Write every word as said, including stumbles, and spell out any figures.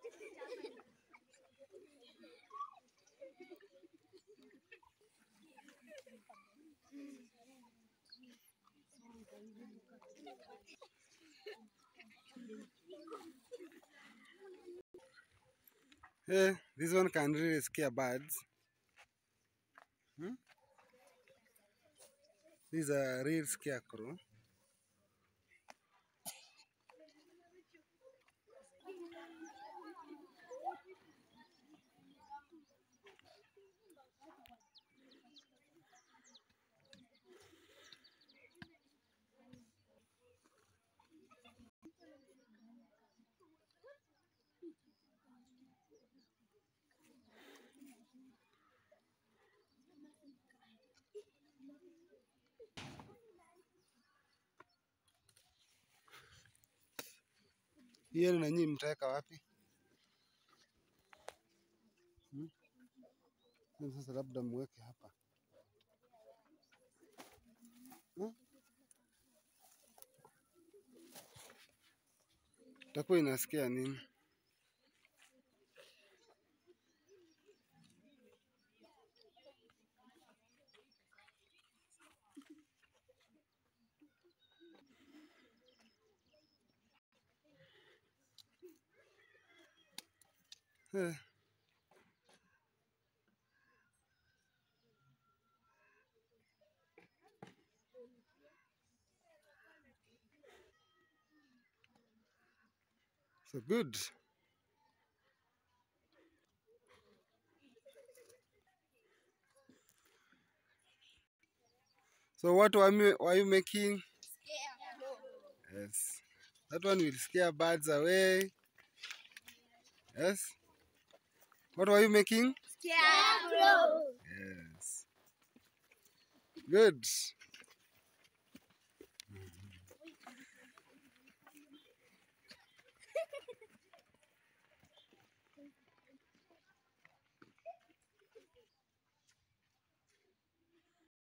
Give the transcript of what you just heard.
Yeah, this one can really scare birds. Hmm? This is a real scarecrow. Hiyo na nyinyi mtaweka wapi? Hmm? Sasa labda muweke hapa. Hmm? Takuwa inasikia nini? Eh. So good. So what were you, were you making? Scarecrow. Yes. That one will scare birds away. Yes. What were you making? Scarecrow. Yes. Good.